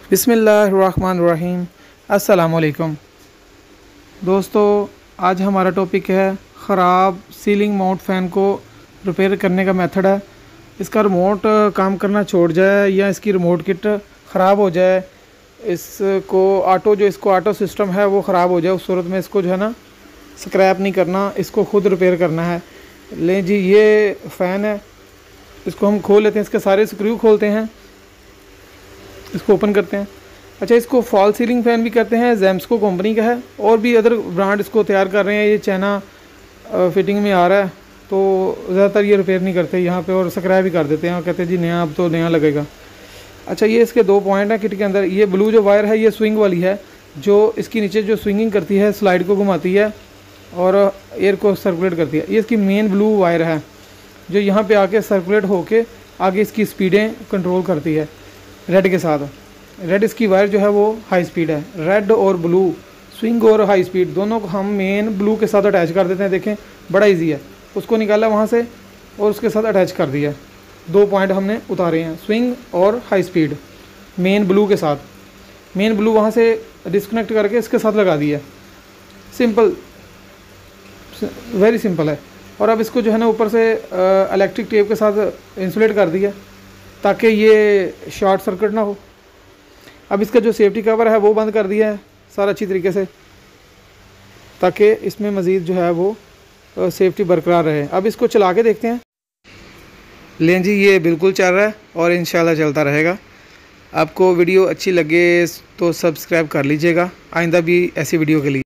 बिस्मिल्लाहिर्रहमानिर्रहीम। अस्सलामुअलैकुम दोस्तों, आज हमारा टॉपिक है ख़राब सीलिंग माउंट फ़ैन को रिपेयर करने का मेथड है। इसका रिमोट काम करना छोड़ जाए या इसकी रिमोट किट ख़राब हो जाए, इसको ऑटो सिस्टम है वो ख़राब हो जाए, उस सूरत में इसको जो है ना स्क्रैप नहीं करना, इसको ख़ुद रिपेयर करना है। ले जी, ये फ़ैन है, इसको हम खोल लेते हैं, इसके सारे स्क्रू खोलते हैं, इसको ओपन करते हैं। अच्छा, इसको फॉल सीलिंग फ़ैन भी कहते हैं, जेम्सको कंपनी का है, और भी अदर ब्रांड इसको तैयार कर रहे हैं। ये चाइना फिटिंग में आ रहा है, तो ज़्यादातर ये रिपेयर नहीं करते यहाँ पे, और स्क्रैप भी कर देते हैं और कहते हैं जी नया, अब तो नया लगेगा। अच्छा, ये इसके दो पॉइंट हैं किट के अंदर। ये ब्लू जो वायर है ये स्विंग वाली है, जो इसकी नीचे जो स्विंगिंग करती है, स्लाइड को घुमाती है और एयर को सर्कुलेट करती है। ये इसकी मेन ब्लू वायर है जो यहाँ पे आके सर्कुलेट होके आगे इसकी स्पीडें कंट्रोल करती है रेड के साथ। रेड इसकी वायर जो है वो हाई स्पीड है। रेड और ब्लू, स्विंग और हाई स्पीड, दोनों को हम मेन ब्लू के साथ अटैच कर देते हैं। देखें, बड़ा इजी है। उसको निकाला वहाँ से और उसके साथ अटैच कर दिया। दो पॉइंट हमने उतारे हैं, स्विंग और हाई स्पीड, मेन ब्लू के साथ। मेन ब्लू वहाँ से डिस्कनेक्ट करके इसके साथ लगा दिया। सिंपल, वेरी सिंपल है। और अब इसको जो है ना ऊपर से इलेक्ट्रिक टेप के साथ इंसुलेट कर दिया ताकि ये शॉर्ट सर्किट ना हो। अब इसका जो सेफ्टी कवर है वो बंद कर दिया है सारा अच्छी तरीके से, ताकि इसमें मज़ीद जो है वो सेफ्टी बरकरार रहे। अब इसको चला के देखते हैं। लें जी, ये बिल्कुल चल रहा है और इंशाल्लाह चलता रहेगा। आपको वीडियो अच्छी लगे तो सब्सक्राइब कर लीजिएगा आइंदा भी ऐसी वीडियो के लिए।